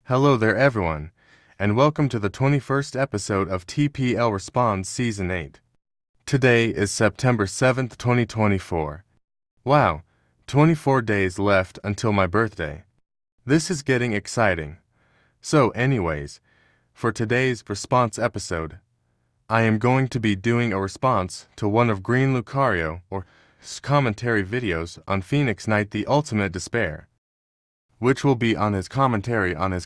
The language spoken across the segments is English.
Hello there everyone, and welcome to the 21st episode of TPL Responds Season 8. Today is September 7th, 2024. Wow, 24 days left until my birthday. This is getting exciting. So anyways, for today's response episode, I am going to be doing a response to one of Green Lucario or commentary videos on Phoenix Knight The Ultimate Despair, which will be on his commentary on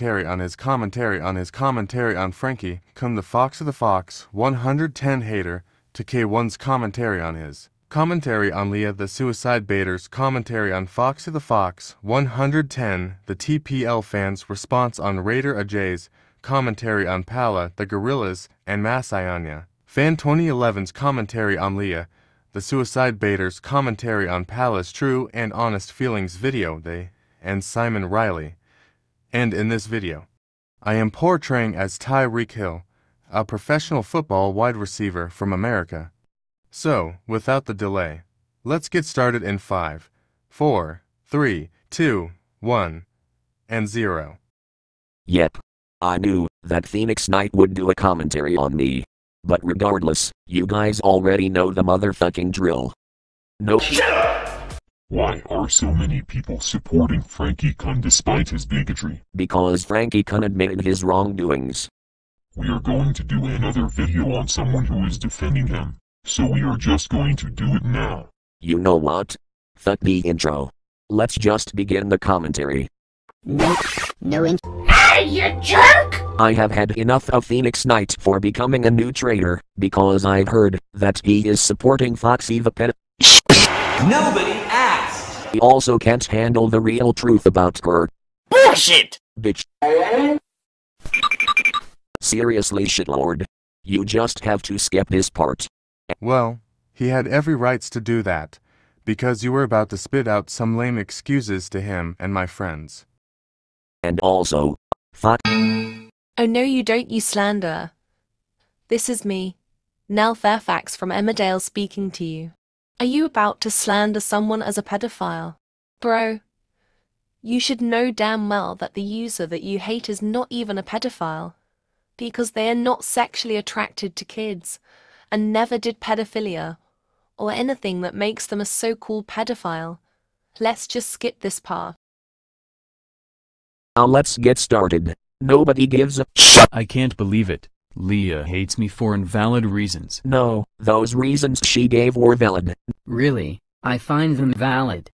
Frankie Kun the Fox of the Fox 110 hater to K1's commentary on his commentary on Leah the Suicide Baiter's commentary on Fox of the Fox 110 the TPL fans' response on Raider Ajay's commentary on Pala the Gorillas and Masayanya Fan 2011's commentary on Leah the Suicide Baiter's commentary on Pala's True and Honest Feelings video and Simon Riley. And in this video, I am portraying as Tyreek Hill, a professional football wide receiver from America. So, without the delay, let's get started in 5, 4, 3, 2, 1, and 0. Yep. I knew that Phoenix Knight would do a commentary on me. But regardless, you guys already know the motherfucking drill. No. Shut up! Why are so many people supporting Frankie Kun despite his bigotry? Because Frankie Kun admitted his wrongdoings. We are going to do another video on someone who is defending him, so we are just going to do it now. You know what? Fuck the intro. Let's just begin the commentary. Nope, no intro. Hey, you jerk! I have had enough of Phoenix Knight for becoming a new trader, because I've heard that he is supporting Foxy the Pet. Nobody asked! He also can't handle the real truth about her. Bullshit! Bitch. Seriously, shitlord. You just have to skip this part. Well, he had every rights to do that, because you were about to spit out some lame excuses to him and my friends. And also, fuck. Oh no you don't, you slanderer. This is me, Nell Fairfax from Emmerdale speaking to you. Are you about to slander someone as a pedophile? Bro, you should know damn well that the user that you hate is not even a pedophile, because they are not sexually attracted to kids, and never did pedophilia, or anything that makes them a so-called pedophile. Let's just skip this part. Now let's get started. Nobody gives a shit. I can't believe it. Leah hates me for invalid reasons. No, those reasons she gave were valid. Really, I find them valid.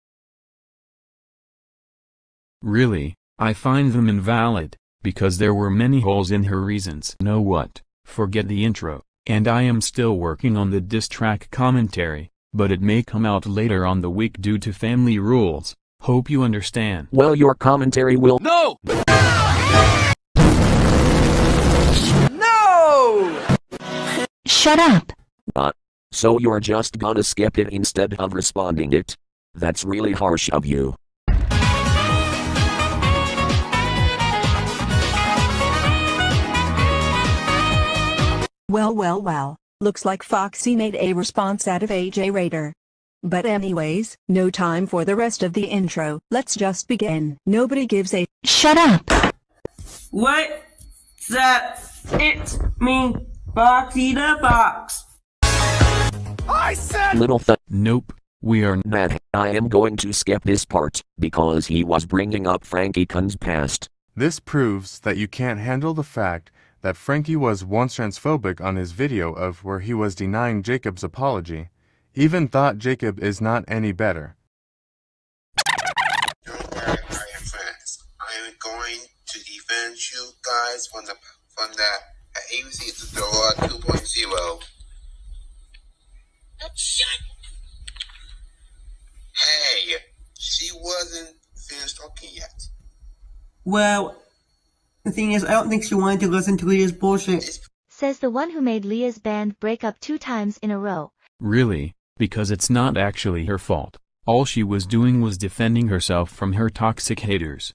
Really, I find them invalid, because there were many holes in her reasons. Know what? Forget the intro, and I am still working on the diss track commentary, but it may come out later on the week due to family rules. Hope you understand. Well, your commentary will— No! No! Shut up! So you're just gonna skip it instead of responding it? That's really harsh of you. Well, looks like Foxy made a response out of AJ Raider. But anyways, no time for the rest of the intro, let's just begin. Nobody gives a— Shut up! What's up? It's me, Foxy the Fox. I said— Little Nope, we are not. I am going to skip this part, because he was bringing up Frankie Kun's past. This proves that you can't handle the fact that Frankie was once transphobic on his video of where he was denying Jacob's apology. Even thought Jacob is not any better. Don't worry, friends. I am going to defend you guys from the ABC to Dora 2.0. Shut. Hey, she wasn't finished talking yet. Well, the thing is, I don't think she wanted to listen to Leah's bullshit. Says the one who made Leah's band break up 2 times in a row. really, because it's not actually her fault. All she was doing was defending herself from her toxic haters.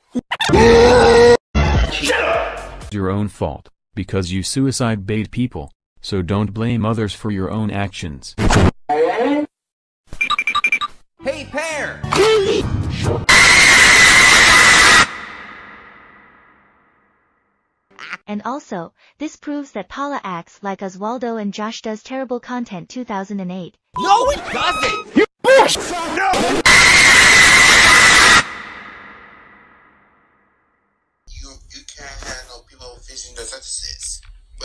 It's your own fault, because you suicide bait people, so don't blame others for your own actions. Hey, Pear! And also, this proves that Paula acts like Oswaldo and Josh does terrible content 2008. No, it doesn't! You bitch! No! You can't handle people facing the sentences.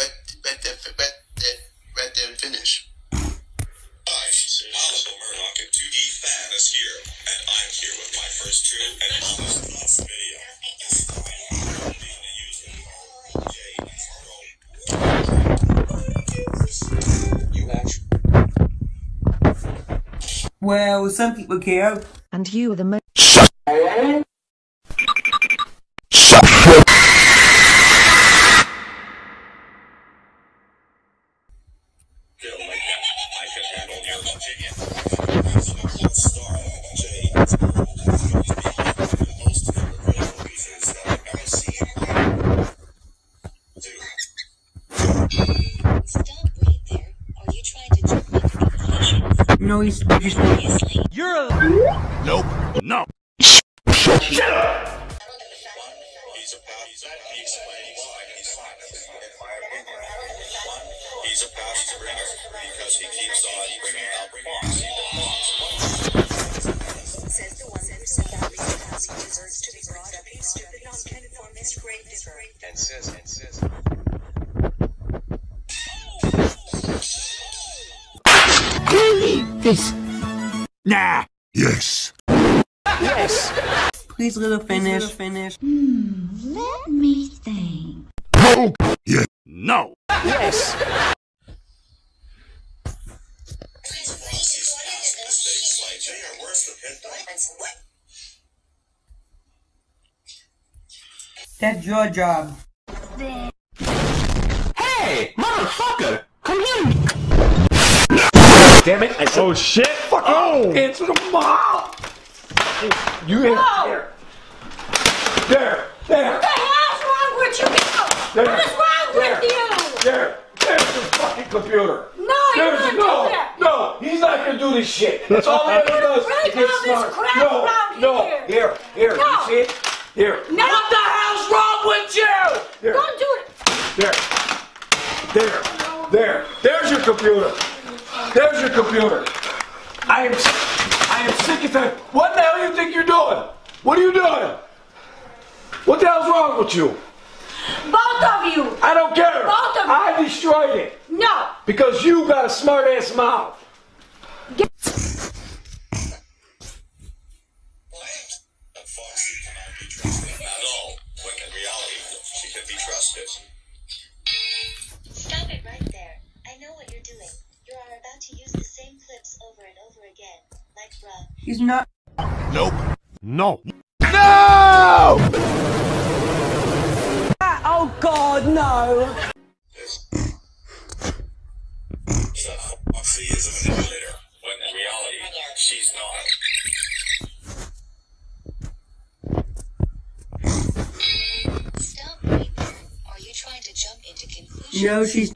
Let them finish. Hi, Oliver Murdoch and 2D Fan is here, and I'm here with my first true and honest thoughts video. Well, some people care. And you are the most. No, he's just... You're a... Nope. No. Shut up! He's a past ringer because he keeps on bringing out Fox. Says the one who said that Lisa Housing deserves to be brought up. He's stupid, non-conformist, grave digger. And says. This. Nah. Yes. Yes. Please let her finish. Let me think. Oh, yeah. No. Yes. That's your job. Hey, motherfucker, come here. Damn it! I said, oh shit! Fuck oh! Answer the mom. You here? Here. There. There. What the hell's wrong with you people? There. What is wrong with you? There. There's the fucking computer. No, you're not doing that. No, he's not gonna do this shit. That's all he ever does. Break all this crap around here. Here. No. You see it? Here. No. What the hell's wrong with you? Here. Don't do it. There. There's your computer. There's your computer. I am sick of that. What the hell do you think you're doing? What are you doing? What the hell's wrong with you? Both of you. I don't care. Both of you. I destroyed it. No. Because you got a smart ass mouth. Foxy cannot be trusted at all, when in reality, she can be trusted. Stop it right there. I know what you're doing. You are about to use the same clips over and over again. Like bruh. He's not... Nope. No. No! Oh God, no! So Foxy is a manipulator, when in reality, she's not. Stop right there. Are you trying to jump into conclusions? No, she's...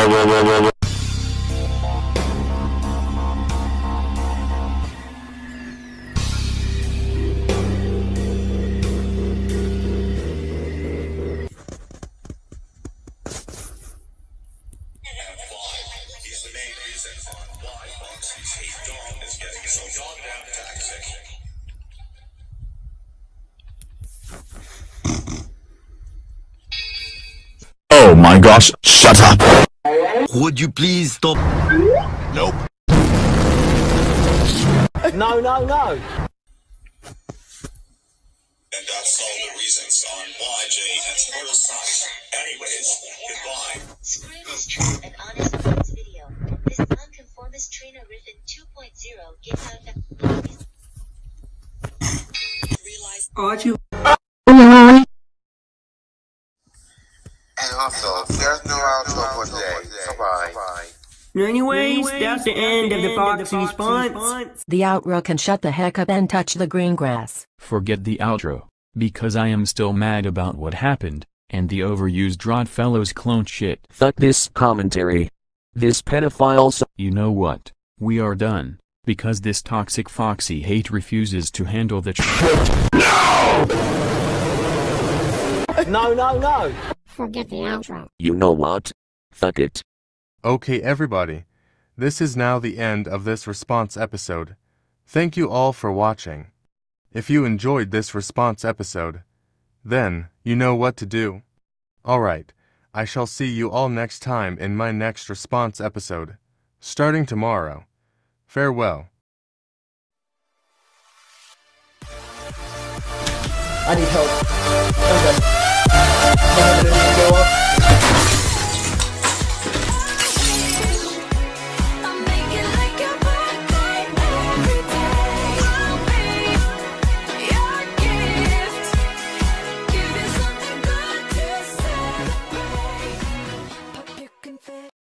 He's the main reason why Foxy's hate dog is getting so goddamn toxic. Oh my gosh, shut up! Would you please stop? Nope. No. And that's all the reasons on why Jay has put aside. Anyways, goodbye. Screw this true and honest thoughts video. This nonconformist trainer Riffin 2.0 gets out the... Realize... Aren't you... And also, there's no outro for today. Bye-bye. Anyways, that's the end of the Foxy response. The outro can shut the heck up and touch the green grass. Forget the outro, because I am still mad about what happened, and the overused Rodfellows clone shit. Fuck this commentary. This pedophile You know what? We are done, because this toxic Foxy hate refuses to handle the No! forget the outro. You know what? Fuck it. Okay, everybody. This is now the end of this response episode. Thank you all for watching. If you enjoyed this response episode, then you know what to do. Alright, I shall see you all next time in my next response episode, starting tomorrow. Farewell. I need help. Okay.